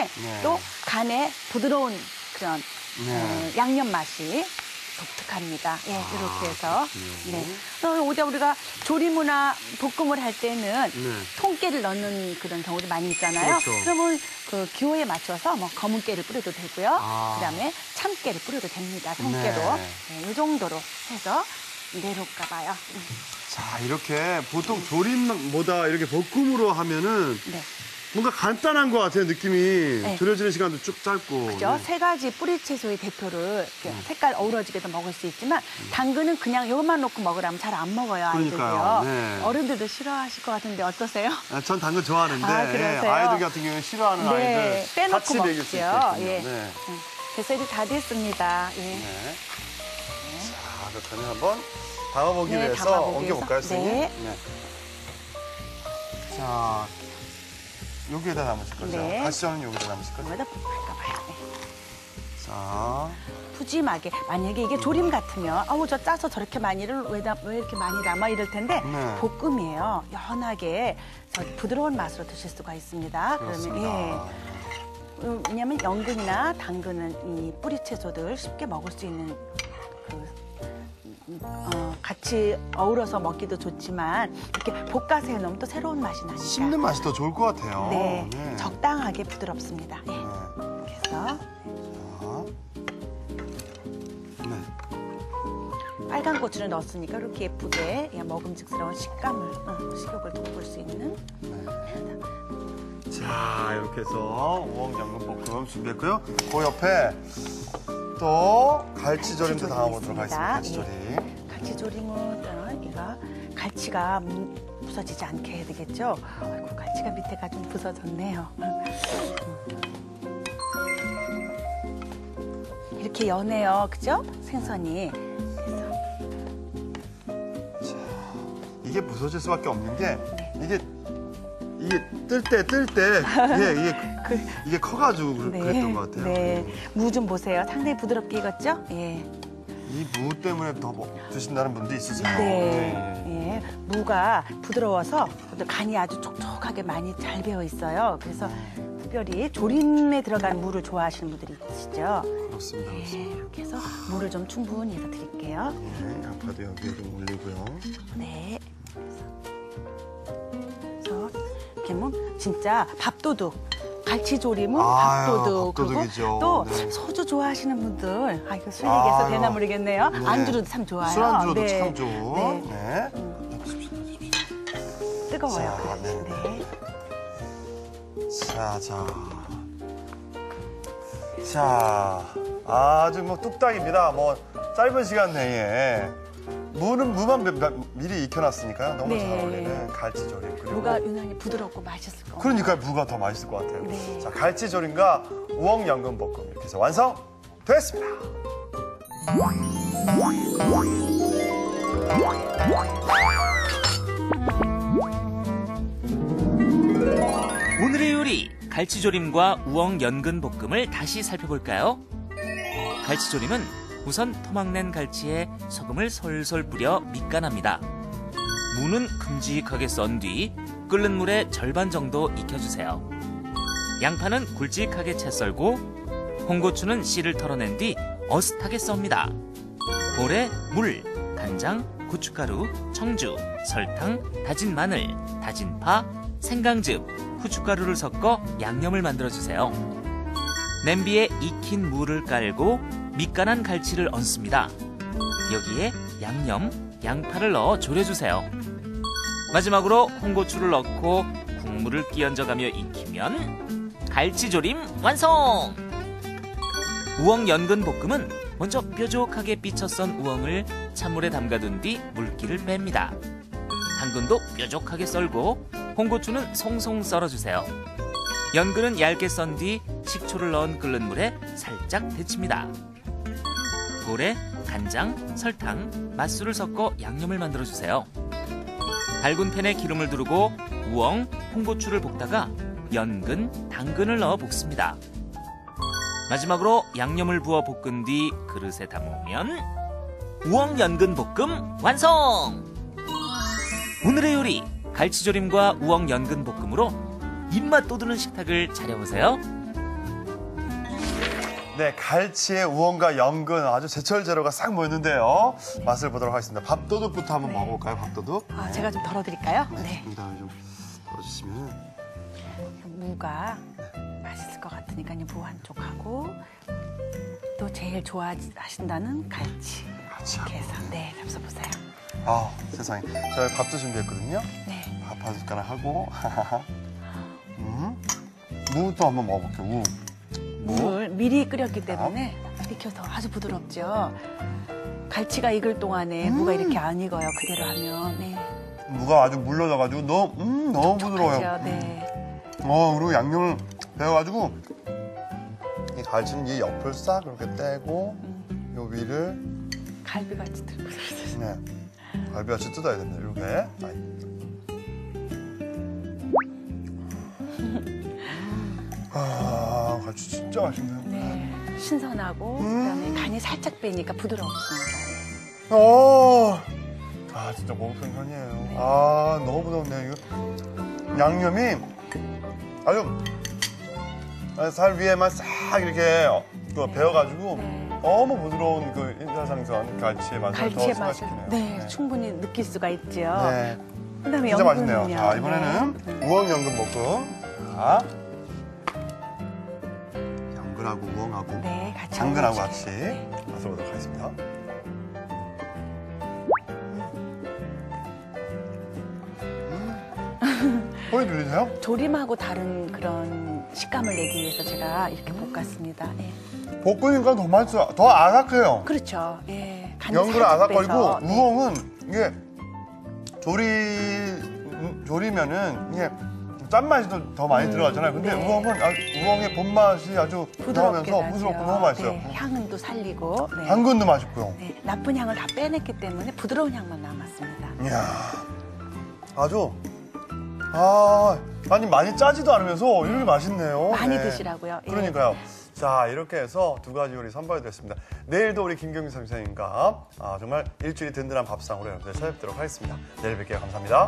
때문에 또 간에 부드러운 그런 양념 맛이 독특합니다. 예, 이렇게 해서. 네. 우리가 조림이나 볶음을 할 때는 통깨를 넣는 그런 경우도 많이 있잖아요. 그렇죠. 그러면 그 기호에 맞춰서 뭐 검은 깨를 뿌려도 되고요. 그다음에 참깨를 뿌려도 됩니다. 통깨로. 네, 이 정도로 해서 내려올까 봐요. 자, 이렇게 보통 조림보다 이렇게 볶음으로 하면은 뭔가 간단한 것 같아요, 느낌이. 졸여지는 시간도 쭉 짧고. 그죠? 세 가지 뿌리 채소의 대표를 색깔 어우러지게도 먹을 수 있지만 당근은 그냥 이것만 놓고 먹으라면 잘 안 먹어요, 아이들도요. 네. 어른들도 싫어하실 것 같은데 어떠세요? 전 당근 좋아하는데 그러세요? 아이들 같은 경우는 싫어하는 아이들 빼놓고 같이 먹일 수 먹죠. 있겠군요. 그래서 이제 다 됐습니다. 자, 그러면 한번 담아보기 위해서 옮겨볼까요, 선생님? 자, 여기에다 담으실 거죠? 가시전은 여기다 담으실 거죠? 여기다 할까 봐요. 자, 푸짐하게. 만약에 이게 조림 같으면 저 짜서 저렇게 많이를 왜 이렇게 많이 담아 이럴 텐데 볶음이에요. 연하게 부드러운 맛으로 드실 수가 있습니다. 그렇습니다. 그러면 왜냐하면 연근이나 당근은 이 뿌리 채소들 쉽게 먹을 수 있는 같이 어우러서 먹기도 좋지만 이렇게 볶아서 해놓으면 또 새로운 맛이 나니까. 씹는 맛이 더 좋을 것 같아요. 네, 적당하게 부드럽습니다. 그래서 빨간 고추를 넣었으니까 이렇게 예쁘게 먹음직스러운 식욕을 돋굴 수 있는. 자, 이렇게 해서 우엉 양념볶음 준비했고요. 그 옆에 또 갈치조림도 담아보도록 하겠습니다. 갈치조림. 갈치조림은 얘가 갈치가 부서지지 않게 해야 되겠죠? 아이고, 갈치가 밑에가 좀 부서졌네요. 이렇게 연해요, 그죠? 생선이. 자, 이게 부서질 수밖에 없는 게 이게 뜰 때 이게 커가지고 그랬던 것 같아요. 무 좀 보세요. 상당히 부드럽게 익었죠? 이 무 때문에 더 드신다는 분도 있으세요. 무가 부드러워서 간이 아주 촉촉하게 많이 잘 배어 있어요. 그래서 특별히 조림에 들어간 무를 좋아하시는 분들이 있으시죠? 그렇습니다. 이렇게 해서 무를 좀 충분히 해서 드릴게요. 양파도 여기에 좀 올리고요. 네. 그래서 이렇게 하면 진짜 밥도둑. 갈치조림은 밥도둑. 밥도둑이죠. 또 소주 좋아하시는 분들, 이거 술 얘기해서 되나 모르겠네요. 안주로도 참 좋아요. 술안주로도 참 좋은. 뜨거워요. 자, 아주 뚝딱입니다. 짧은 시간 내에 무만 미리 익혀놨으니까 너무 잘 어울리는 갈치조림. 그리고 무가 유난히 부드럽고 맛있을 것 같아요. 그러니까 무가 더 맛있을 것 같아요. 자, 갈치조림과 우엉 연근볶음 이렇게 해서 완성됐습니다. 오늘의 요리, 갈치조림과 우엉 연근볶음을 다시 살펴볼까요? 갈치조림은 우선 토막낸 갈치에 소금을 솔솔 뿌려 밑간합니다. 무는 큼직하게 썬 뒤 끓는 물에 절반 정도 익혀주세요. 양파는 굵직하게 채 썰고 홍고추는 씨를 털어낸 뒤 어슷하게 썹니다. 볼에 물, 간장, 고춧가루, 청주, 설탕, 다진 마늘, 다진 파, 생강즙, 후춧가루를 섞어 양념을 만들어주세요. 냄비에 익힌 무를 깔고 밑간한 갈치를 얹습니다. 여기에 양념, 양파를 넣어 졸여주세요. 마지막으로 홍고추를 넣고 국물을 끼얹어가며 익히면 갈치조림 완성! 우엉 연근볶음은 먼저 뾰족하게 삐쳐 썬 우엉을 찬물에 담가둔 뒤 물기를 뺍니다. 당근도 뾰족하게 썰고 홍고추는 송송 썰어주세요. 연근은 얇게 썬 뒤 식초를 넣은 끓는 물에 살짝 데칩니다. 볼에 간장, 설탕, 맛술을 섞어 양념을 만들어주세요. 밝은 팬에 기름을 두르고 우엉, 홍고추를 볶다가 연근, 당근을 넣어 볶습니다. 마지막으로 양념을 부어 볶은 뒤 그릇에 담으면 우엉 연근 볶음 완성! 오늘의 요리, 갈치조림과 우엉 연근 볶음으로 입맛 돋우는 식탁을 차려보세요. 네, 갈치의 우엉과 연근 아주 제철 재료가 싹 모였는데요. 맛을 보도록 하겠습니다. 밥도둑부터 한번 먹어볼까요, 밥도둑? 아, 제가 좀 덜어드릴까요? 네. 이 다음에 좀 덜어주시면. 무가 맛있을 것 같으니까 무 한쪽 하고 또 제일 좋아하신다는 갈치. 이렇게 해서 네, 잡숴보세요. 아, 세상에. 저희 밥도 준비했거든요. 네. 밥 한 숟가락 하고. 무도 한번 먹어볼게요, 무. 무를 미리 끓였기 때문에 익혀서 아주 부드럽죠. 갈치가 익을 동안에 무가 이렇게 안 익어요. 그대로 하면. 네. 무가 아주 물러져가지고 너무 부드러워요. 그렇죠. 네. 그리고 양념을 배워가지고 이 갈치는 이 옆을 싹 이렇게 떼고 요 위를 갈비같이 들고 있어요. 네, 갈비같이 뜯어야 됩니다. 이렇게. 아, 갈치 진짜 맛있네요. 네. 신선하고 그다음에 간이 살짝 빼니까 부드럽습니다. 아, 진짜 먹을편 편이에요. 아, 너무 부드럽네요. 이거 양념이 아주 살 위에만 싹 이렇게 배어가지고 너무 부드러운 그 인사상선 갈치의 맛을 갈치의 더 맛을 승화시키네요. 네, 충분히 느낄 수가 있죠. 네. 그다음에 진짜 맛있네요. 연근은요. 자, 이번에는 우엉 연근 볶음. 자, 연근하고 우엉하고 네, 같이 당근하고 어우러지게. 같이 맛을 보도록 하겠습니다. 소리 들리세요? 조림하고 다른 그런 식감을 내기 위해서 제가 이렇게 볶았습니다. 네. 볶으니까 더 맛있어요. 더 아삭해요. 그렇죠. 예. 간이 연근은 살짝 아삭거리고 빼서, 네. 우엉은 이게 조리면은 이게 짠맛이 더 많이 들어가잖아요. 근데 네. 우엉은 우엉의 본맛이 아주 부드럽게 나오면서 나죠. 부드럽고 너무 맛있어요. 네, 향은 또 살리고 네. 당근도 맛있고요. 네, 나쁜 향을 다 빼냈기 때문에 부드러운 향만 남았습니다. 이야, 아주 아니 많이 짜지도 않으면서 이렇게 맛있네요. 많이 네. 드시라고요. 예. 그러니까요. 자, 이렇게 해서 두 가지 요리 선보여드렸습니다. 내일도 우리 김경민 선생님과 정말 일주일이 든든한 밥상으로 여러분들 찾아뵙도록 하겠습니다. 내일 뵐게요. 감사합니다.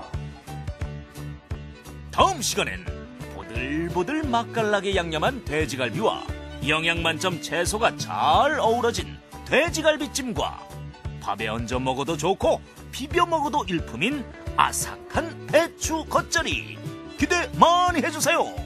다음 시간엔 보들보들 맛깔나게 양념한 돼지갈비와 영양 만점 채소가 잘 어우러진 돼지갈비찜과 밥에 얹어 먹어도 좋고 비벼 먹어도 일품인 아삭한 배추 겉절이 기대 많이 해주세요.